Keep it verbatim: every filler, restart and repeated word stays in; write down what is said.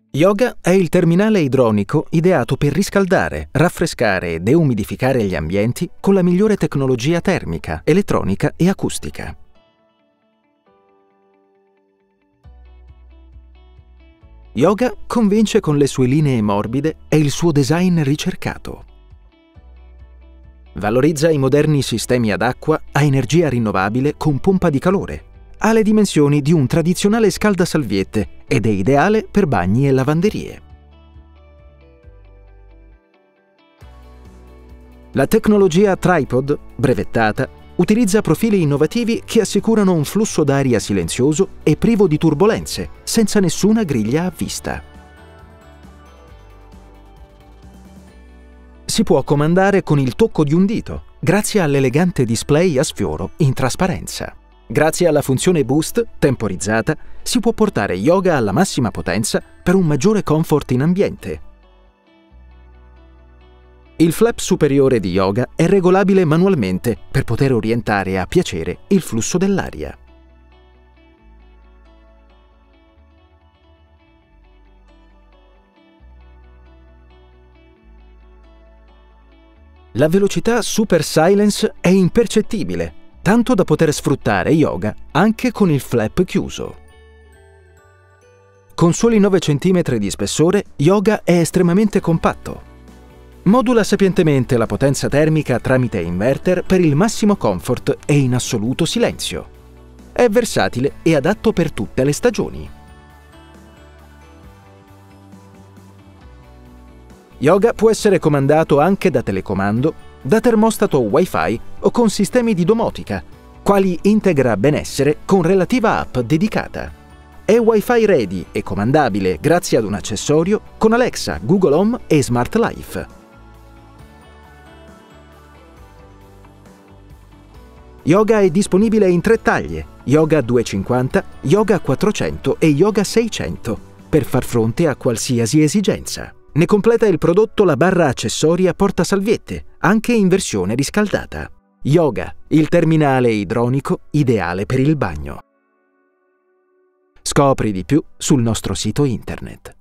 Yoga è il terminale idronico ideato per riscaldare, raffrescare e deumidificare gli ambienti con la migliore tecnologia termica, elettronica e acustica. Yoga convince con le sue linee morbide e il suo design ricercato. Valorizza i moderni sistemi ad acqua a energia rinnovabile con pompa di calore. Ha le dimensioni di un tradizionale scaldasalviette ed è ideale per bagni e lavanderie. La tecnologia Tripod, brevettata, utilizza profili innovativi che assicurano un flusso d'aria silenzioso e privo di turbolenze, senza nessuna griglia a vista. Si può comandare con il tocco di un dito, grazie all'elegante display a sfioro in trasparenza. Grazie alla funzione Boost, temporizzata, si può portare yoga alla massima potenza per un maggiore comfort in ambiente. Il flap superiore di yoga è regolabile manualmente per poter orientare a piacere il flusso dell'aria. La velocità Super Silence è impercettibile, tanto da poter sfruttare yoga anche con il flap chiuso. Con soli nove centimetri di spessore, yoga è estremamente compatto. Modula sapientemente la potenza termica tramite inverter per il massimo comfort e in assoluto silenzio. È versatile e adatto per tutte le stagioni. Yoga può essere comandato anche da telecomando, da termostato Wi-Fi o con sistemi di domotica, quali Integra Benessere con relativa app dedicata. È Wi-Fi ready e comandabile grazie ad un accessorio con Alexa, Google Home e Smart Life. Yoga è disponibile in tre taglie, Yoga duecentocinquanta, Yoga quattrocento e Yoga seicento, per far fronte a qualsiasi esigenza. Ne completa il prodotto la barra accessoria portasalviette, anche in versione riscaldata. Yoga, il terminale idronico ideale per il bagno. Scopri di più sul nostro sito internet.